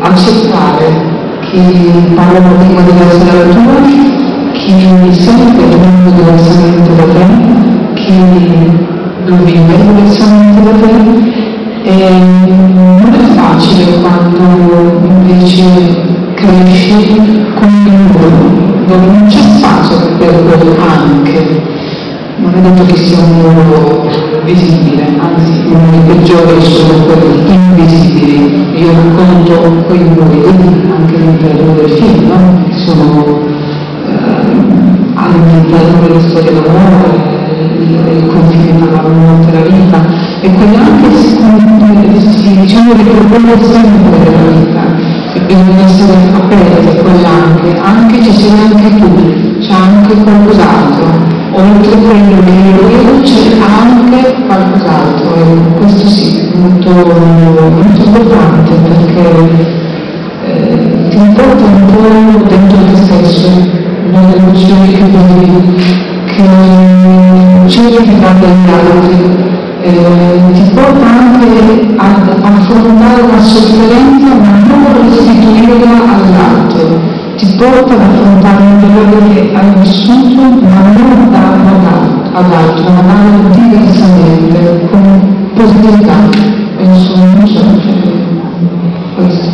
accettare chi parla una lingua diversa dalla tua, chi sente il mondo diversamente da te, chi lo vive diversamente da te. E non è facile quando invece cresci con un ruolo dove non c'è spazio per quello anche. Non è detto che sia un ruolo visibile, anzi uno dei peggiori sono quelli invisibili. Io racconto quei ruoli anche all'interno del film, no? Sono all'interno della storia d'amore, il confine tra la morte e la vita, e quelli anche diciamo che propongono sempre della vita, e bisogna essere aperti a quell'anche, anche ci sei anche tu, c'è anche qualcos'altro. Oltre a quello che io vedo c'è anche qualcos'altro, e questo sì, è molto, molto importante, perché ti porta un po' dentro te stesso, nelle emozioni che vivi, che cerchi di dare agli altri, ti porta anche ad affrontare una sofferenza ma non restituirla all'altro. Ti porta ad affrontare un dolore che hai vissuto, ma non darlo all'altro, ma darlo diversamente, con positività. Penso, non so, questo.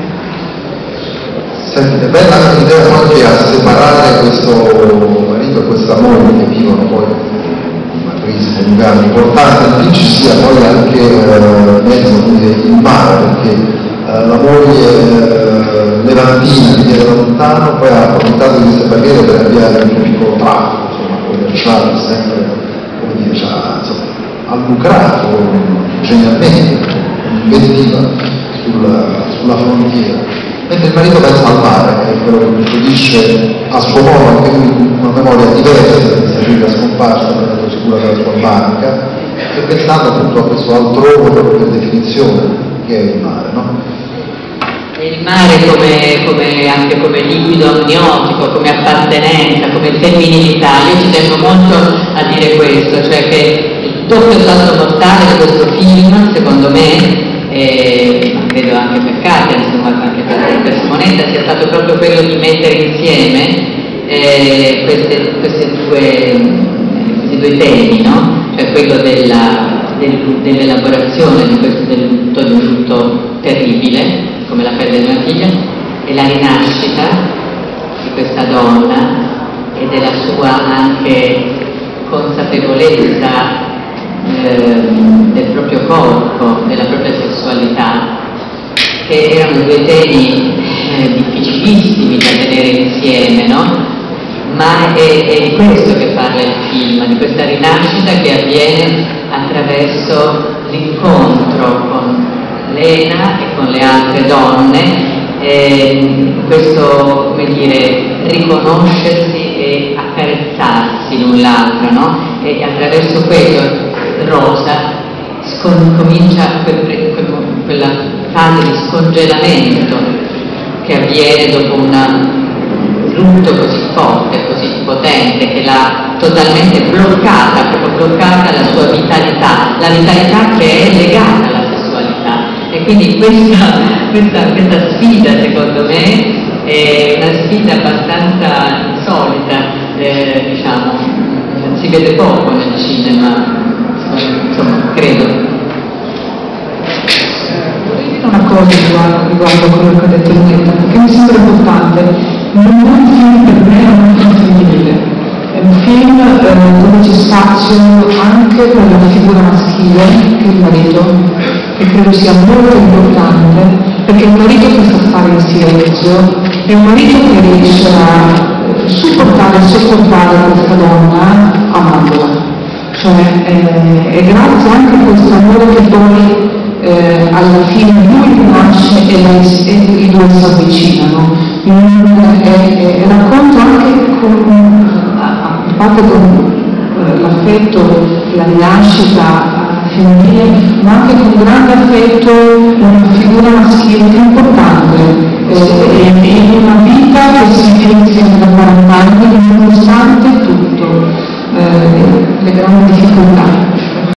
Senti, è bella anche l'idea anche a separare questo marito e questa moglie che vivono poi una crisi coniugale importante, lì ci sia poi anche mezzo il mare, perché la moglie levantina che viene da lontano poi ha approfittato di queste barriere per avviare un piccolo traffico, insomma, commerciale, sempre, come dire, ha lucrato genialmente, inventiva sulla frontiera. Mentre il marito pensa al mare, che è quello che custodisce a suo modo anche lui una memoria diversa da questa figlia scomparsa, prendendo sicura della sua barca, e pensando appunto a questo altrovo proprio per definizione che è il mare, no? Il mare anche come liquido amniotico, come appartenenza, come femminilità. Io ci tengo molto a dire questo, cioè che il doppio salto mortale di questo film, secondo me, credo anche per Katia, insomma anche per Simonetta, sia stato proprio quello di mettere insieme questi due temi, no? Cioè quello dell'elaborazione del lutto terribile, come la perdita di una figlia, e la rinascita di questa donna e della sua anche consapevolezza del proprio corpo, della propria sessualità, che erano due temi difficilissimi da tenere insieme, no? Ma è di questo che parla il film, di questa rinascita che avviene attraverso l'incontro con Lena e con le altre donne, questo, come dire, riconoscersi e accarezzarsi l'un l'altro, no? E attraverso quello Rosa comincia quella fase di scongelamento che avviene dopo un lutto così forte, così potente, che l'ha totalmente bloccata, proprio bloccata la sua vitalità, la vitalità che è legata alla sessualità. E quindi questa sfida, secondo me, è una sfida abbastanza insolita, diciamo, si vede poco nel cinema, insomma, credo. Vorrei dire una cosa riguardo a quello che ha detto Lunetta, perché mi sembra importante. Non è un film per me, non è un film femminile, è un film dove c'è spazio anche per la figura maschile, che è il marito, che credo sia molto importante, perché è un marito che sa stare in silenzio, è un marito che riesce a supportare e sopportare questa donna amandola. Cioè è grazie anche a questo amore che poi alla fine lui nasce e i due si avvicinano. Racconto anche a parte con l'affetto, la rinascita femminile, ma anche con grande affetto una figura maschile che è importante in una vita che si inizia da 40 anni nonostante tutto le grandi difficoltà.